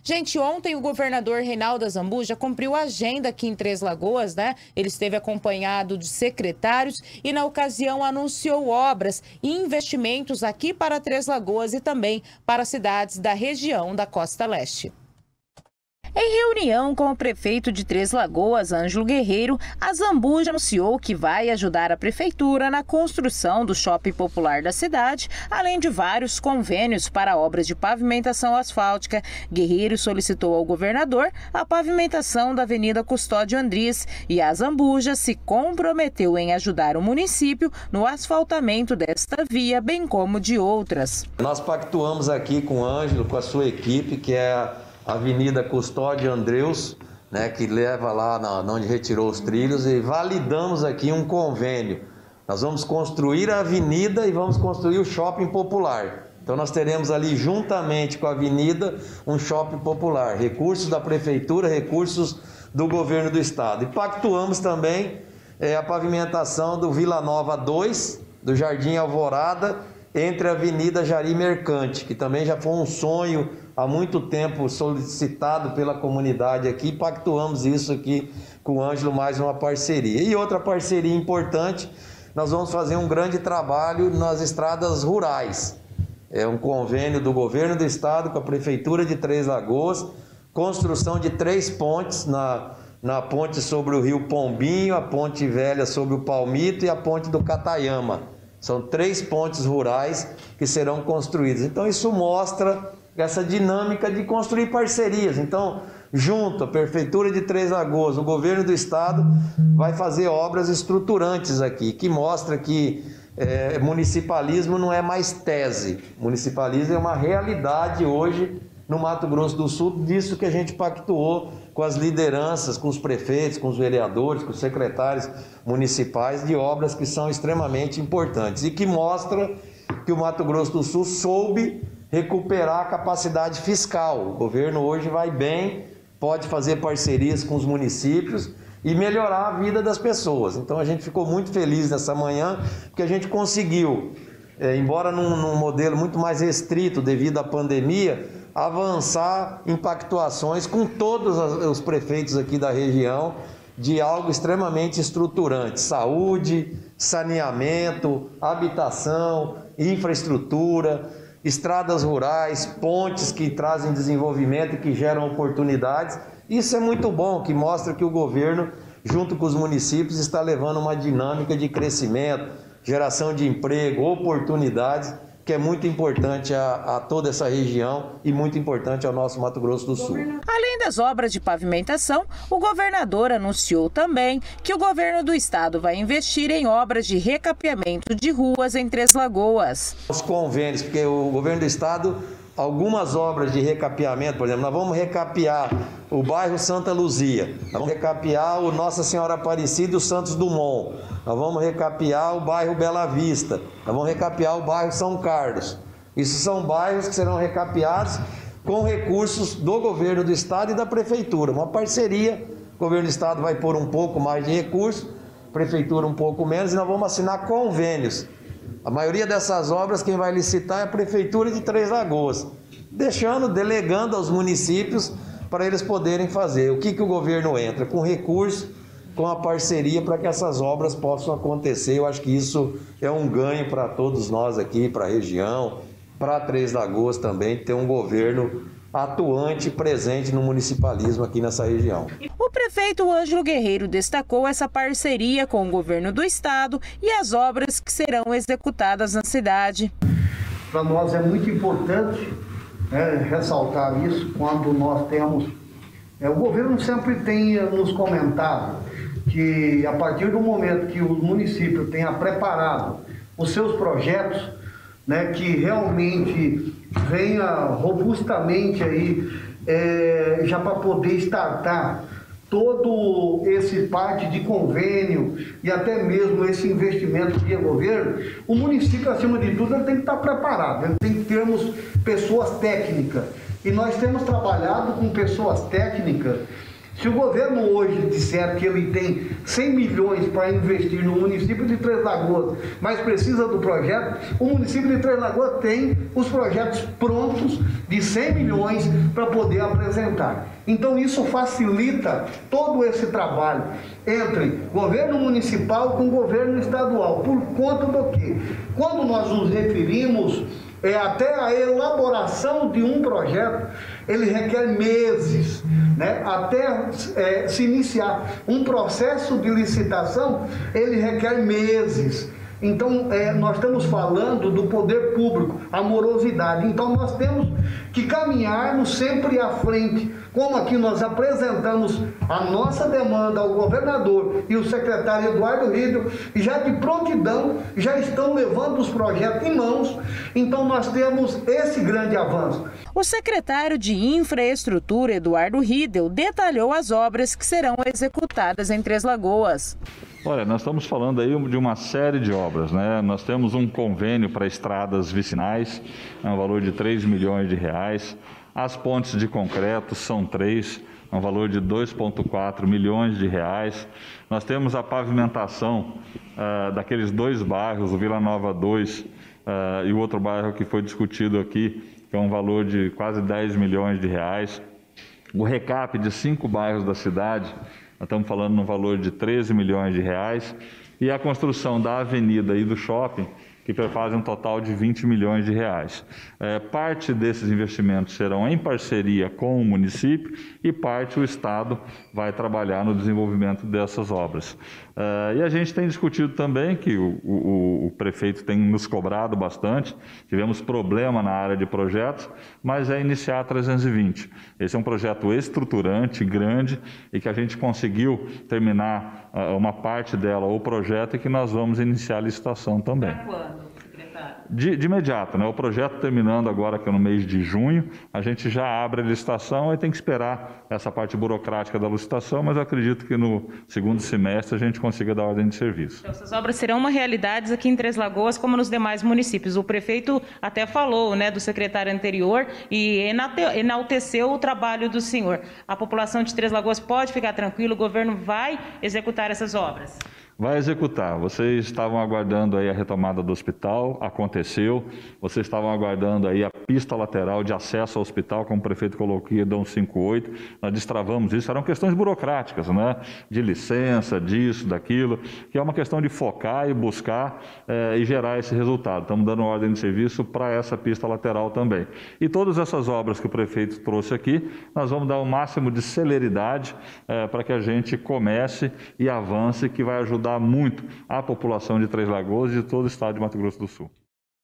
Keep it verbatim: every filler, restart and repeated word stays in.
Gente, ontem o governador Reinaldo Azambuja cumpriu a agenda aqui em Três Lagoas, né? Ele esteve acompanhado de secretários e, na ocasião, anunciou obras e investimentos aqui para Três Lagoas e também para cidades da região da Costa Leste. Em reunião com o prefeito de Três Lagoas, Ângelo Guerreiro, Azambuja anunciou que vai ajudar a prefeitura na construção do shopping popular da cidade, além de vários convênios para obras de pavimentação asfáltica. Guerreiro solicitou ao governador a pavimentação da Avenida Custódio Andrés e Azambuja se comprometeu em ajudar o município no asfaltamento desta via, bem como de outras. Nós pactuamos aqui com o Ângelo, com a sua equipe, que é a Avenida Custódio Andrés, né, que leva lá na, onde retirou os trilhos, e validamos aqui um convênio. Nós vamos construir a avenida e vamos construir o shopping popular. Então nós teremos ali, juntamente com a avenida, um shopping popular. Recursos da prefeitura, recursos do governo do estado. E pactuamos também é, a pavimentação do Vila Nova dois, do Jardim Alvorada, entre a Avenida Jari Mercante, que também já foi um sonho há muito tempo solicitado pela comunidade aqui. Pactuamos isso aqui com o Ângelo, mais uma parceria. E outra parceria importante, nós vamos fazer um grande trabalho nas estradas rurais. É um convênio do governo do estado com a prefeitura de Três Lagoas, construção de três pontes, na, na ponte sobre o rio Pombinho, a ponte velha sobre o Palmito e a ponte do Catayama. São três pontes rurais que serão construídas. Então isso mostra essa dinâmica de construir parcerias. Então, junto a Prefeitura de Três Lagoas, o governo do estado vai fazer obras estruturantes aqui, que mostra que é, municipalismo não é mais tese. Municipalismo é uma realidade hoje no Mato Grosso do Sul, disso que a gente pactuou com as lideranças, com os prefeitos, com os vereadores, com os secretários municipais, de obras que são extremamente importantes e que mostra que o Mato Grosso do Sul soube recuperar a capacidade fiscal. O governo hoje vai bem, pode fazer parcerias com os municípios e melhorar a vida das pessoas. Então a gente ficou muito feliz nessa manhã, porque a gente conseguiu, é, embora num, num modelo muito mais restrito devido à pandemia, avançar em pactuações com todos os prefeitos aqui da região de algo extremamente estruturante: saúde, saneamento, habitação, infraestrutura, estradas rurais, pontes que trazem desenvolvimento e que geram oportunidades. Isso é muito bom, que mostra que o governo, junto com os municípios, está levando uma dinâmica de crescimento, geração de emprego, oportunidades, que é muito importante a, a toda essa região e muito importante ao nosso Mato Grosso do Sul. Além das obras de pavimentação, o governador anunciou também que o governo do estado vai investir em obras de recapeamento de ruas em Três Lagoas. Os convênios, porque o governo do estado, algumas obras de recapeamento, por exemplo, nós vamos recapear o bairro Santa Luzia, nós vamos recapear o Nossa Senhora Aparecida e o Santos Dumont, nós vamos recapear o bairro Bela Vista, nós vamos recapear o bairro São Carlos. Isso são bairros que serão recapeados com recursos do governo do estado e da prefeitura, uma parceria. O governo do estado vai pôr um pouco mais de recursos, a prefeitura um pouco menos, e nós vamos assinar convênios. A maioria dessas obras quem vai licitar é a Prefeitura de Três Lagoas, deixando, delegando aos municípios para eles poderem fazer. O que, que o governo entra? Com recurso, com a parceria para que essas obras possam acontecer. Eu acho que isso é um ganho para todos nós aqui, para a região, para Três Lagoas também, ter um governo atuante, presente no municipalismo aqui nessa região. O prefeito Ângelo Guerreiro destacou essa parceria com o governo do estado e as obras que serão executadas na cidade. Para nós é muito importante, né, ressaltar isso quando nós temos... É, o governo sempre tem nos comentado que a partir do momento que o município tenha preparado os seus projetos, né, que realmente venha robustamente aí, é, já para poder startar todo esse parte de convênio e até mesmo esse investimento via governo, o município, acima de tudo, ele tem que estar preparado, ele tem que termos pessoas técnicas. E nós temos trabalhado com pessoas técnicas Se o governo hoje disser que ele tem cem milhões para investir no município de Três Lagoas, mas precisa do projeto, o município de Três Lagoas tem os projetos prontos de cem milhões para poder apresentar. Então isso facilita todo esse trabalho entre governo municipal com governo estadual. Por conta do quê? Quando nós nos referimos é, até a elaboração de um projeto, ele requer meses, né? Até é, se iniciar um processo de licitação, ele requer meses. Então, é, nós estamos falando do poder público, a morosidade. Então, nós temos que caminharmos sempre à frente. Como aqui nós apresentamos a nossa demanda ao governador e o secretário Eduardo Riedel, e já de prontidão, já estão levando os projetos em mãos. Então, nós temos esse grande avanço. O secretário de Infraestrutura, Eduardo Riedel, detalhou as obras que serão executadas em Três Lagoas. Olha, nós estamos falando aí de uma série de obras, né? Nós temos um convênio para estradas vicinais, é um valor de três milhões de reais. As pontes de concreto são três, é um valor de dois vírgula quatro milhões de reais. Nós temos a pavimentação uh, daqueles dois bairros, o Vila Nova dois uh, e o outro bairro que foi discutido aqui, que é um valor de quase dez milhões de reais. O recap de cinco bairros da cidade, nós estamos falando no valor de treze milhões de reais, e a construção da avenida e do shopping, que fazem um total de vinte milhões de reais. É, parte desses investimentos serão em parceria com o município e parte o Estado vai trabalhar no desenvolvimento dessas obras. É, e a gente tem discutido também, que o, o, o prefeito tem nos cobrado bastante, tivemos problema na área de projetos, mas é iniciar a trezentos e vinte. Esse é um projeto estruturante, grande, e que a gente conseguiu terminar uh, uma parte dela, o projeto, e que nós vamos iniciar a licitação também. Para quando, secretário? De, de imediato, né? O projeto terminando agora, que é no mês de junho, a gente já abre a licitação, aí tem que esperar essa parte burocrática da licitação, mas eu acredito que no segundo semestre a gente consiga dar ordem de serviço. Então, essas obras serão uma realidade aqui em Três Lagoas, como nos demais municípios. O prefeito até falou, né, do secretário anterior e enalteceu o trabalho do senhor. A população de Três Lagoas pode ficar tranquila, o governo vai executar essas obras. Vai executar. Vocês estavam aguardando aí a retomada do hospital, aconteceu. Vocês estavam aguardando aí a pista lateral de acesso ao hospital, como o prefeito colocou aqui, Dom cinquenta e oito. Nós destravamos isso, eram questões burocráticas, né? De licença, disso, daquilo, que é uma questão de focar e buscar eh, e gerar esse resultado. Estamos dando ordem de serviço para essa pista lateral também. E todas essas obras que o prefeito trouxe aqui, nós vamos dar o máximo de celeridade eh, para que a gente comece e avance, que vai ajudar muito a população de Três Lagoas e de todo o estado de Mato Grosso do Sul.